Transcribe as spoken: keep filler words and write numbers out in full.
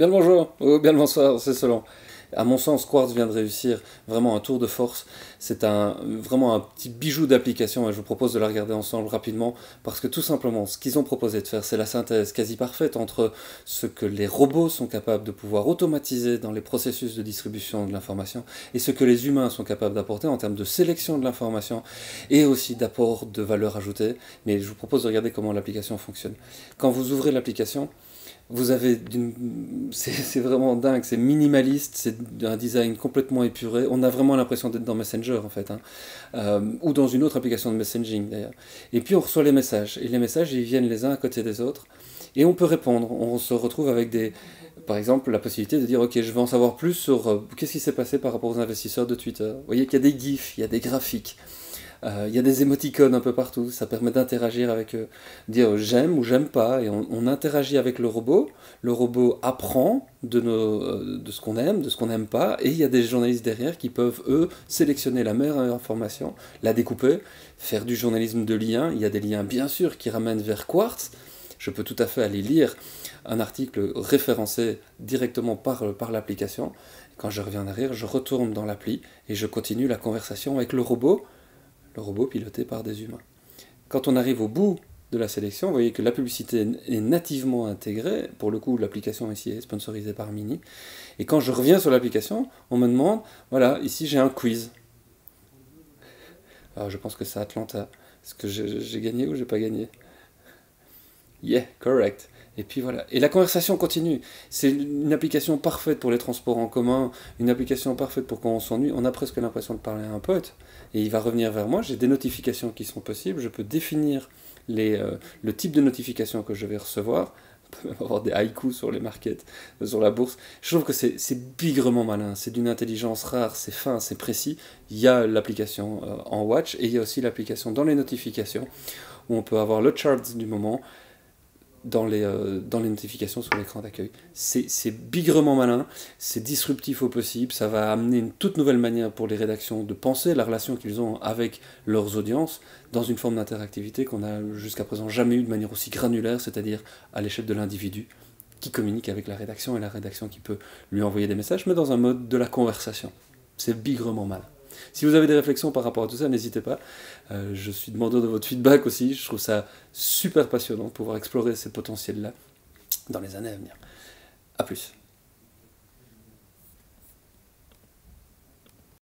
Bien le bonjour, ou bien le bonsoir, c'est selon. À mon sens, Quartz vient de réussir vraiment un tour de force. C'est un, vraiment un petit bijou d'application et je vous propose de la regarder ensemble rapidement parce que tout simplement, ce qu'ils ont proposé de faire, c'est la synthèse quasi parfaite entre ce que les robots sont capables de pouvoir automatiser dans les processus de distribution de l'information et ce que les humains sont capables d'apporter en termes de sélection de l'information et aussi d'apport de valeur ajoutée. Mais je vous propose de regarder comment l'application fonctionne. Quand vous ouvrez l'application, vous avez c'est vraiment dingue, c'est minimaliste, c'est un design complètement épuré. On a vraiment l'impression d'être dans Messenger en fait, hein. Euh, ou dans une autre application de messaging d'ailleurs. Et puis on reçoit les messages, et les messages ils viennent les uns à côté des autres, et on peut répondre. On se retrouve avec des, par exemple, la possibilité de dire ok, je veux en savoir plus sur euh, qu'est-ce qui s'est passé par rapport aux investisseurs de Twitter. Vous voyez qu'il y a des gifs, il y a des graphiques. Euh, Il y a des émoticônes un peu partout, ça permet d'interagir avec eux, dire j'aime ou j'aime pas, et on, on interagit avec le robot, le robot apprend de, nos, euh, de ce qu'on aime, de ce qu'on n'aime pas, et il y a des journalistes derrière qui peuvent, eux, sélectionner la meilleure information, la découper, faire du journalisme de lien. Il y a des liens bien sûr qui ramènent vers Quartz, je peux tout à fait aller lire un article référencé directement par, par l'application. Quand je reviens en arrière, je retourne dans l'appli et je continue la conversation avec le robot, le robot piloté par des humains. Quand on arrive au bout de la sélection, vous voyez que la publicité est nativement intégrée. Pour le coup, l'application ici est sponsorisée par Mini. Et quand je reviens sur l'application, on me demande, voilà, ici j'ai un quiz. Alors je pense que c'est Atlanta. Est-ce que j'ai gagné ou j'ai pas gagné? Yeah, correct. Et puis voilà. Et la conversation continue. C'est une application parfaite pour les transports en commun, une application parfaite pour quand on s'ennuie. On a presque l'impression de parler à un pote. Et il va revenir vers moi. J'ai des notifications qui sont possibles. Je peux définir les, euh, le type de notification que je vais recevoir. On peut même avoir des haïkus sur les markets, sur la bourse. Je trouve que c'est bigrement malin. C'est d'une intelligence rare, c'est fin, c'est précis. Il y a l'application euh, en Watch et il y a aussi l'application dans les notifications où on peut avoir le chart du moment dans les, euh, dans les notifications sur l'écran d'accueil. C'est bigrement malin, c'est disruptif au possible, ça va amener une toute nouvelle manière pour les rédactions de penser la relation qu'ils ont avec leurs audiences dans une forme d'interactivité qu'on n'a jusqu'à présent jamais eu de manière aussi granulaire, c'est-à-dire à, l'échelle de l'individu qui communique avec la rédaction et la rédaction qui peut lui envoyer des messages, mais dans un mode de la conversation. C'est bigrement malin. Si vous avez des réflexions par rapport à tout ça, n'hésitez pas. Euh, je suis demandeur de votre feedback aussi. Je trouve ça super passionnant de pouvoir explorer ces potentiels-là dans les années à venir. A plus.